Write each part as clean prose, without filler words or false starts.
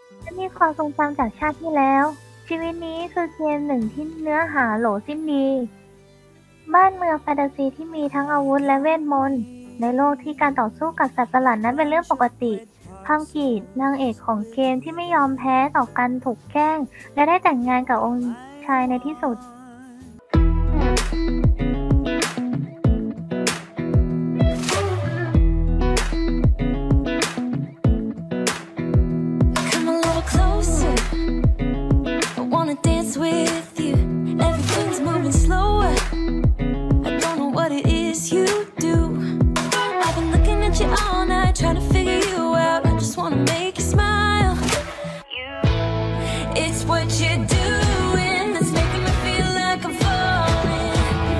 ฉันมีความทรงจำจากชาติที่แล้ว ชีวิตนี้คือเกมหนึ่งที่เนื้อหาโหลสิ้นดี บ้านเมืองแฟนตาซีที่มีทั้งอาวุธและเวทมนต์ในโลกที่การต่อสู้กับสัตว์ประหลาดนั้นเป็นเรื่องปกติพัมกีดนางเอกของเกมที่ไม่ยอมแพ้ต่อการถูกแกล้งและได้แต่งงานกับองค์ชายในที่สุด Come a little closer. I wanna dance with you. Everything's moving slower. I don't know what it is you do. I've been looking at you all night, trying to figure you out. I just wanna make you smile. It's what you're doing that's making me feel like I'm falling.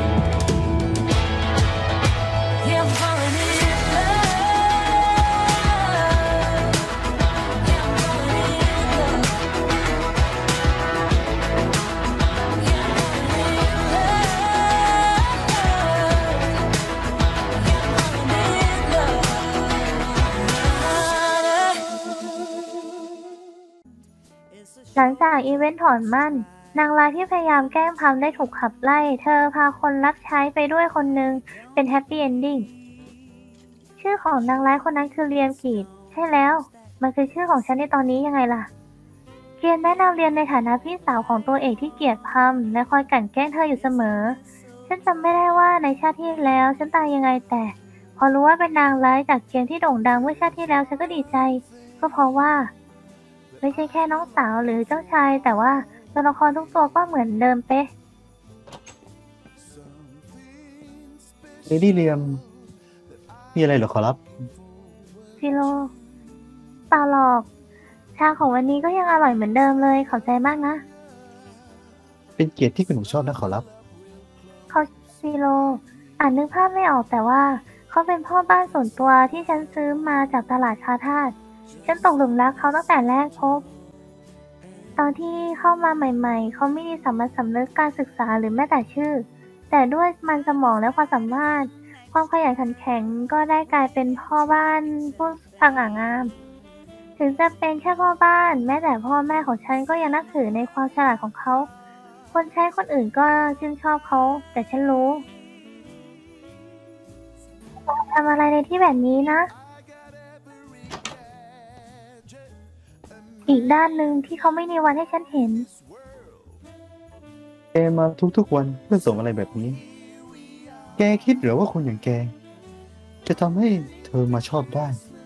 Yeah, I'm falling in love. Yeah, I'm falling in love. Yeah, I'm falling in love. Yeah, I'm falling in love. หลังจากอีเวนต์ถอนมั่น นางร้ายที่พยายามแกล้งพัมได้ถูกขับไล่ เธอพาคนรับใช้ไปด้วยคนหนึ่งเป็นแฮปปี้เอนดิ้ง ชื่อของนางร้ายคนนั้นคือเรียมกีดใช่แล้ว มันคือชื่อของฉันในตอนนี้ยังไงล่ะ เกียนแนะนำเรียนในฐานะพี่สาวของตัวเอกที่เกลียดพัมและคอยกลั่นแกล้งเธออยู่เสมอ ฉันจำไม่ได้ว่าในชาติที่แล้วฉันตายยังไงแต่ พอรู้ว่าเป็นนางร้ายจากเกมที่โด่งดังเมื่อชาติที่แล้วฉันก็ดีใจ ก็เพราะว่า ไม่ใช่แค่น้องสาวหรือเจ้าชาย แต่ว่าตัวละครทุกตัวก็เหมือนเดิมเป๊ะเลดี้เลียมมีอะไรเหรอขอรับซิโร่เปล่าหรอก ชาของวันนี้ก็ยังอร่อยเหมือนเดิมเลย ขอบใจมากนะเป็นเกียรติที่คุณหนูชอบนะขอรับเขาซิโร่อ่านนึกภาพไม่ออกแต่ว่า เขาเป็นพ่อบ้านส่วนตัวที่ฉันซื้อมาจากตลาดคาทาสฉันตกหลุมรักเขาตั้งแต่แรกพบ ตอนที่เข้ามาใหม่ๆ เขาไม่มีสัมมาสำนึกการศึกษาหรือแม้แต่ชื่อ แต่ด้วยมันสมองและความสามารถ ความขยันขันแข็งก็ได้กลายเป็นพ่อบ้านผู้สง่างาม ถึงจะเป็นแค่พ่อบ้าน แม้แต่พ่อแม่ของฉันก็ยังนับถือในความฉลาดของเขา คนใช้คนอื่นก็ชื่นชอบเขา แต่ฉันรู้ทำอะไรในที่แบบนี้นะ อีกด้านหนึ่งที่เขาไม่มีวันให้ฉันเห็นแกมาทุกๆวันเพื่อส่งอะไรแบบนี้ แกคิดหรือว่าคนอย่างแก จะทำให้เธอมาชอบได้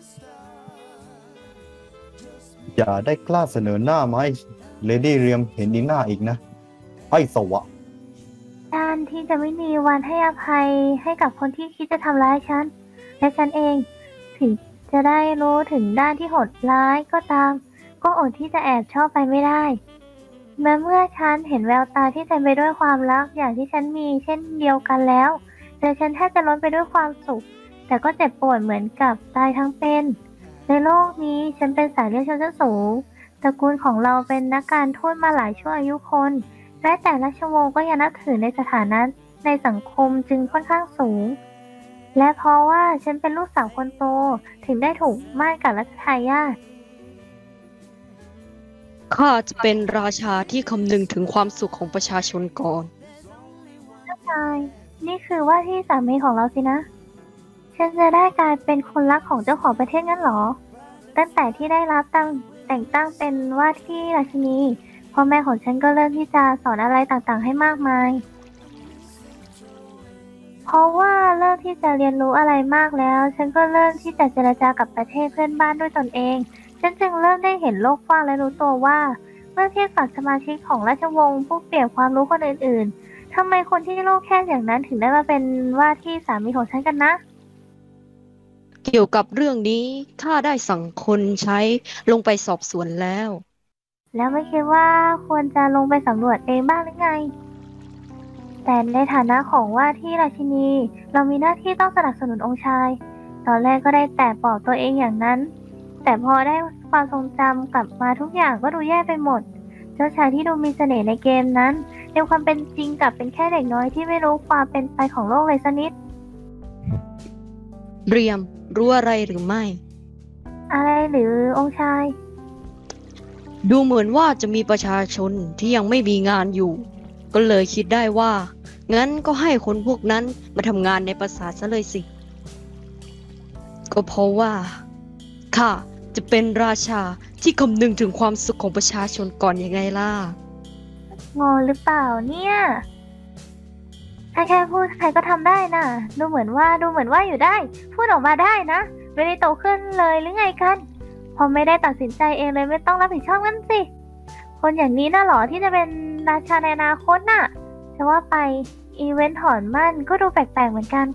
อย่าได้กล้าเสนอหน้ามาให้เลดี้เรียมเห็นอีกหน้าอีกนะให้สวะด้านที่จะไม่มีวันให้อภัยให้กับคนที่คิดจะทำร้ายฉัน และฉันเองถึงจะได้รู้ถึงด้านที่โหดร้ายก็ตาม ก็อดที่จะแอบชอบไปไม่ได้แม้เมื่อฉันเห็นแววตาที่เต็มไปด้วยความรักอย่างที่ฉันมีเช่นเดียวกันแล้ว แต่ฉันแทบจะล้นไปด้วยความสุข แต่ก็เจ็บปวดเหมือนกับตายทั้งเป็น ในโลกนี้ฉันเป็นสายเลือดชนชั้นสูงตระกูลของเราเป็นนักการทูตมาหลายชั่วอายุคนและแต่ราชวงศ์ก็ยังนับถือในสถานะในสังคมจึงค่อนข้างสูง และเพราะว่าฉันเป็นลูกสาวคนโตถึงได้ถูกหมั้นกับรัชทายาทข้าจะเป็นราชาที่คำนึงถึงความสุขของประชาชนก่อนเจ้าชายนี่คือว่าที่สามีของเราสินะ ฉันจะได้กลายเป็นคนรักของเจ้าของประเทศงั้นเหรอ ตั้งแต่ที่ได้รับแต่งตั้งเป็นว่าที่ราชินีพ่อแม่ของฉันก็เริ่มที่จะสอนอะไรต่างๆให้มากมาย เพราะว่าเริ่มที่จะเรียนรู้อะไรมากแล้ว ฉันก็เริ่มที่จะเจรจากับประเทศเพื่อนบ้านด้วยตนเอง ฉันจึงเริ่มได้เห็นโลกกว้างและรู้ตัวว่า เมื่อเทียบกับสมาชิกของราชวงศ์ผู้เปรียบความรู้คนอื่นๆทำไมคนที่โลกแคบอย่างนั้นถึงได้มาเป็นว่าที่สามีของฉันกันนะเกี่ยวกับเรื่องนี้ข้าได้สั่งคนใช้ลงไปสอบสวนแล้วแล้วไม่คิดว่าควรจะลงไปสำรวจเองบ้างหรือไง แต่ในฐานะของว่าที่ราชินี เรามีหน้าที่ต้องสนับสนุนองค์ชาย ตอนแรกก็ได้แต่ปลอบตัวเองอย่างนั้น แต่พอได้ความทรงจำกลับมาทุกอย่างก็ดูแย่ไปหมด เจ้าชายที่ดูมีเสน่ห์ในเกมนั้นในความเป็นจริงกลับเป็นแค่เด็กน้อยที่ไม่รู้ความเป็นไปของโลกเลยสักนิดเรียมรู้อะไรหรือไม่อะไรหรือองค์ชายดูเหมือนว่าจะมีประชาชนที่ยังไม่มีงานอยู่ ก็เลยคิดได้ว่า งั้นก็ให้คนพวกนั้นมาทำงานในปราสาทซะเลยสิ ก็เพราะว่าข้าจะเป็นราชาที่คำนึงถึงความสุขของประชาชนก่อนยังไงล่ะงอหรือเปล่าเนี่ยถ้าแค่พูดใครก็ทำได้น่ะ ดูเหมือนว่าอยู่ได้ พูดออกมาได้นะ ไม่ได้โตขึ้นเลยหรือไงกัน พอไม่ได้ตัดสินใจเองเลยไม่ต้องรับผิดชอบกันสิ คนอย่างนี้น่ะหรอที่จะเป็นราชาในอนาคตน่ะจะว่าไปอีเวนต์ถอนมั่นก็ดูแปลกๆเหมือนกัน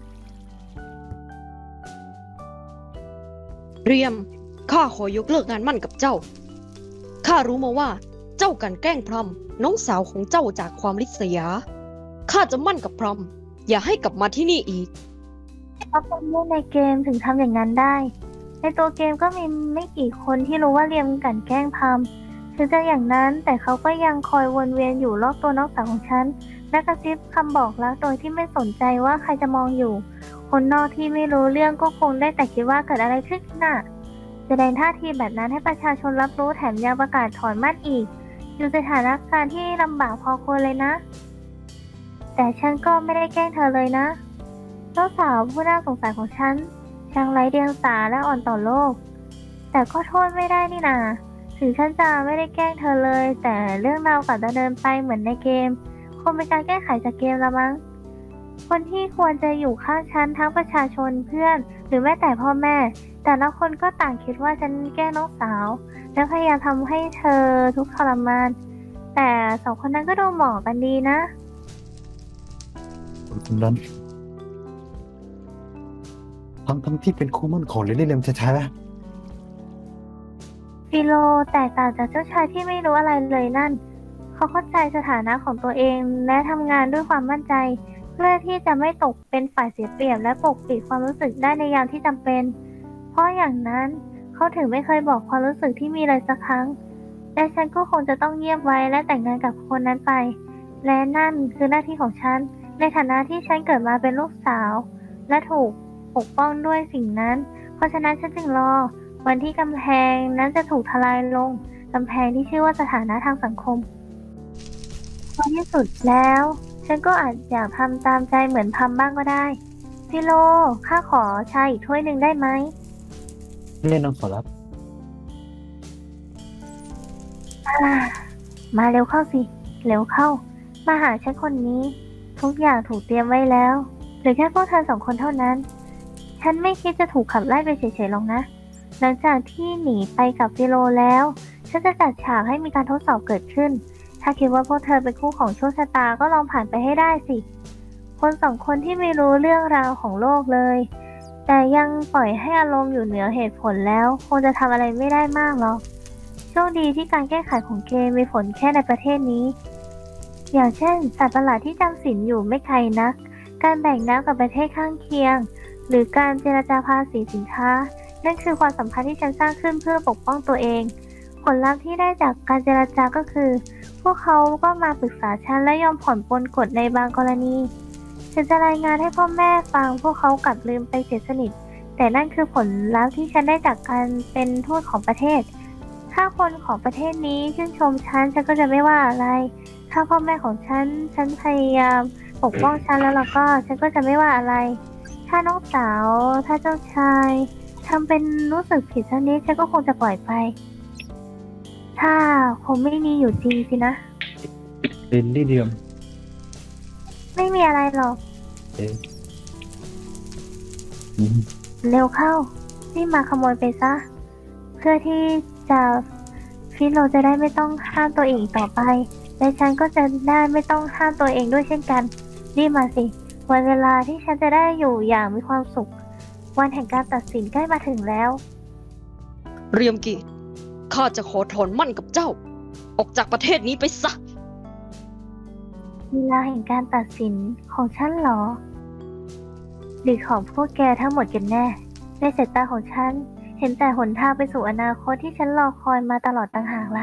เรียม ข้าขอยกเลิกงานมั่นกับเจ้า ข้ารู้มาว่าเจ้ากันแกล้งพรำน้องสาวของเจ้าจากความริษยา ข้าจะมั่นกับพรำอย่าให้กลับมาที่นี่อีกเพราะเป็นเรื่องในเกมถึงทำอย่างนั้นได้ ในตัวเกมก็มีไม่กี่คนที่รู้ว่าเรียมกลั่นแกล้งพามถึงจะอย่างนั้นแต่เขาก็ยังคอยวนเวียนอยู่รอบตัวน้องสาวของฉันและกระซิบคำบอกรักโดยที่ไม่สนใจว่าใครจะมองอยู่ คนนอกที่ไม่รู้เรื่องก็คงได้แต่คิดว่าเกิดอะไรขึ้นน่ะแสดงท่าทีแบบนั้นให้ประชาชนรับรู้แถมยังประกาศถอนมั่นอีก อยู่ในสถานการณ์ที่ลำบากพอควรเลยนะ แต่ฉันก็ไม่ได้แกล้งเธอเลยนะเจ้าสาวผู้น่าสงสารของฉันช่างไร้เดียงสาและอ่อนต่อโลก แต่ก็โทษไม่ได้นี่นาถึงฉันจะไม่ได้แกล้งเธอเลย แต่เรื่องราวกลับดำเนินไปเหมือนในเกมคงเป็นการแก้ไขจากเกมละมั้งคนที่ควรจะอยู่ข้างฉันทั้งประชาชนเพื่อนหรือแม้แต่พ่อแม่ แต่ละคนก็ต่างคิดว่าฉันแกล้งน้องสาวและพยายามทำให้เธอทุกข์ทรมาน แต่สองคนนั้นก็ดูเหมาะกันดีนะคนนั้นทั้งที่เป็นคู่มั่นของเลดี้เลมแท้ฟิโลแตกต่างจากเจ้าชายที่ไม่รู้อะไรเลยนั่น เขาเข้าใจสถานะของตัวเองและทำงานด้วยความมั่นใจ เพื่อที่จะไม่ตกเป็นฝ่ายเสียเปรียบและปกปิดความรู้สึกได้ในยามที่จำเป็น เพราะอย่างนั้นเขาถึงไม่เคยบอกความรู้สึกที่มีเลยสักครั้ง และฉันก็คงจะต้องเงียบไว้และแต่งงานกับคนนั้นไป และนั่นคือหน้าที่ของฉัน ในฐานะที่ฉันเกิดมาเป็นลูกสาว และถูกปกป้องด้วยสิ่งนั้น เพราะฉะนั้นฉันจึงรอวันที่กำแพงนั้นจะถูกทลายลง กำแพงที่ชื่อว่าสถานะทางสังคมในที่สุดแล้ว ฉันก็อาจอยากทำตามใจเหมือนพัมบ้างก็ได้ฟิโลข้าขอชาอีกถ้วยหนึ่งได้ไหมๆเล่นน้องขอรับมาเร็วเข้าสิ เร็วเข้า มาหาฉันคนนี้ ทุกอย่างถูกเตรียมไว้แล้วเหลือแค่พวกเธอสองคนเท่านั้น ฉันไม่คิดจะถูกขับไล่ไปเฉยๆหรอกนะ หลังจากที่หนีไปกับฟิโลแล้ว ฉันจะจัดฉากให้มีการทดสอบเกิดขึ้น ถ้าคิดว่าพวกเธอเป็นคู่ของโชคชะตาก็ลองผ่านไปให้ได้สิ คนสองคนที่ไม่รู้เรื่องราวของโลกเลย แต่ยังปล่อยให้อารมณ์อยู่เหนือเหตุผลแล้ว คงจะทำอะไรไม่ได้มากหรอก โชคดีที่การแก้ไขของเกมมีผลแค่ในประเทศนี้ อย่างเช่นสัตว์ประหลาดที่จำศีลอยู่ไม่ไกลนัก การแบ่งน้ำกับประเทศข้างเคียง หรือการเจรจาภาษีสินค้า นั่นคือความสัมพันธ์ที่ฉันสร้างขึ้นเพื่อปกป้องตัวเอง ผลลัพธ์ที่ได้จากการเจรจาก็คือ พวกเขาก็มาปรึกษาฉันและยอมผ่อนปลนกฎในบางกรณี ฉันจะรายงานให้พ่อแม่ฟังพวกเขากลับลืมไปเสียสนิท แต่นั่นคือผลลัพธ์ที่ฉันได้จากการเป็นทูตของประเทศ ถ้าคนของประเทศนี้ชื่นชมฉันก็จะไม่ว่าอะไร ถ้าพ่อแม่ของฉันพยายามปกป้องฉันแล้วก็ฉันก็จะไม่ว่าอะไร ถ้าน้องสาว ถ้าเจ้าชายทำเป็นรู้สึกผิดสักนิดฉันก็คงจะปล่อยไป ถ้าคงไม่มีอยู่จริงสินะเลดี้เลมไม่มีอะไรหรอกเอ๊ะอืมเร็วเข้ารีบมาขโมยไปซะ เพื่อที่จะฟิโลจะได้ไม่ต้องห้ามตัวเองอีกต่อไป และฉันก็จะได้ไม่ต้องห้ามตัวเองด้วยเช่นกัน รีบมาสิ วันเวลาที่ฉันจะได้อยู่อย่างมีความสุข วันแห่งการตัดสินใกล้มาถึงแล้วเรียมกีข้าจะขอถอนมั่นกับเจ้า ออกจากประเทศนี้ไปซะเวลาแห่งการตัดสินของฉันเหรอ หรือของพวกแกทั้งหมดกันแน่ ในสายตาของฉันเห็นแต่หนทางไปสู่อนาคตที่ฉันรอคอยมาตลอดต่างหากล่ะ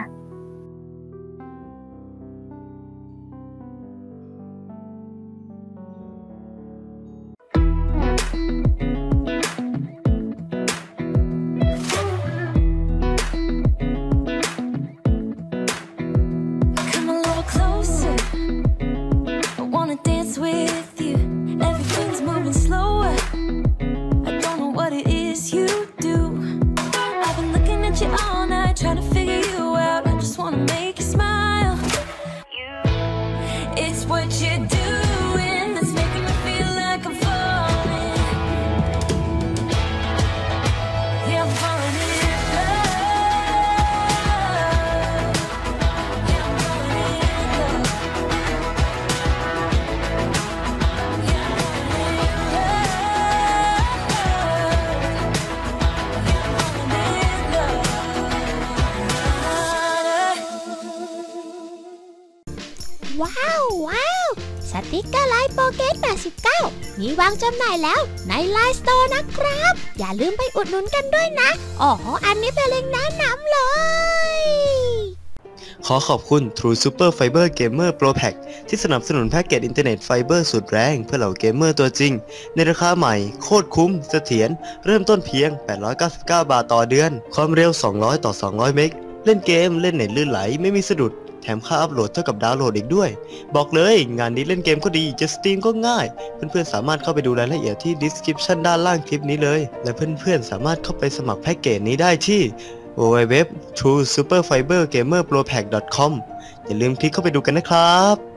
ว้าวสติกเกอร์ไลน์โปเกต89มีวางจำหน่ายแล้วในไลน์สโตร์นะครับอย่าลืมไปอุดหนุนกันด้วยนะอันนี้เป็นเล็งก์แนะนำเลยขอขอบคุณ True Super Fiber Gamer Pro Pack ที่สนับสนุนแพ็กเกจอินเทอร์เน็ตไฟเบอร์สุดแรงเพื่อเหล่าเกมเมอร์ตัวจริงในราคาใหม่โคตรคุ้มเสถียรเริ่มต้นเพียง899 บาทต่อเดือนความเร็ว200 ต่อ 200 เมกเล่นเกมเล่นเน็ตลื่นไหลไม่มีสะดุดแถมค่าอัพโหลดเท่ากับดาวน์โหลดอีกด้วยบอกเลยงานนี้เล่นเกมก็ดีจะสตรีมก็ง่ายเพื่อนๆสามารถเข้าไปดูรายละเอียดที่ description ด้านล่างคลิปนี้เลยและเพื่อนๆสามารถเข้าไปสมัครแพ็กเกจนี้ได้ที่ www.truesuperfibergamerpropack.com อย่าลืมคลิกเข้าไปดูกันนะครับ